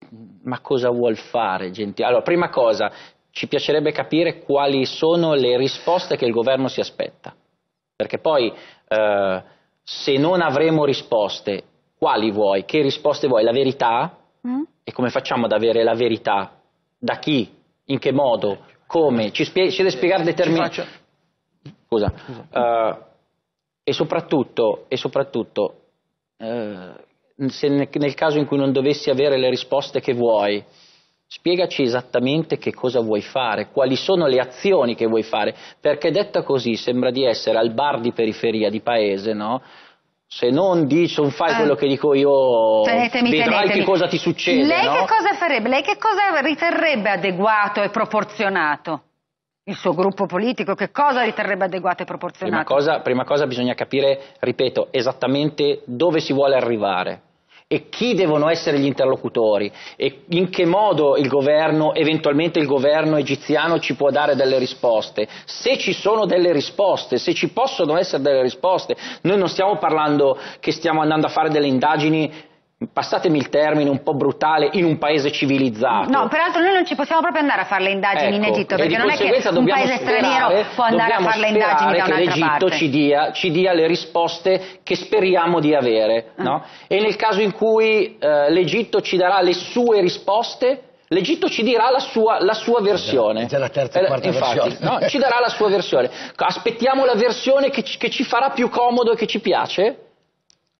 ma cosa vuol fare Gentiloni? Allora, prima cosa, ci piacerebbe capire quali sono le risposte che il governo si aspetta, perché poi se non avremo risposte, quali vuoi? Che risposte vuoi? La verità? E come facciamo ad avere la verità? Da chi? In che modo? Come? Ci deve spiegare determinati... Scusa. E soprattutto se nel caso in cui non dovessi avere le risposte che vuoi, spiegaci esattamente che cosa vuoi fare, quali sono le azioni che vuoi fare, perché detta così sembra di essere al bar di periferia di paese, no? Se non fai quello che dico io, vedrai che cosa ti succede. Lei no? che cosa farebbe? Lei che cosa riterrebbe adeguato e proporzionato? Il suo gruppo politico che cosa riterrebbe adeguato e proporzionato? Prima cosa bisogna capire, ripeto, esattamente dove si vuole arrivare e chi devono essere gli interlocutori e in che modo il governo, eventualmente il governo egiziano ci può dare delle risposte, se ci sono delle risposte, se ci possono essere delle risposte. Noi non stiamo parlando che stiamo andando a fare delle indagini, passatemi il termine un po' brutale, in un paese civilizzato. No, peraltro noi non ci possiamo proprio andare a fare le indagini in Egitto, perché non è che un paese straniero può andare a fare le indagini da un'altra parte. L'Egitto ci dia le risposte che speriamo di avere, no? E nel caso in cui l'Egitto ci darà le sue risposte, l'Egitto ci dirà la sua versione. È già la terza e quarta versione. No, ci darà la sua versione. Aspettiamo la versione che ci farà più comodo e che ci piace?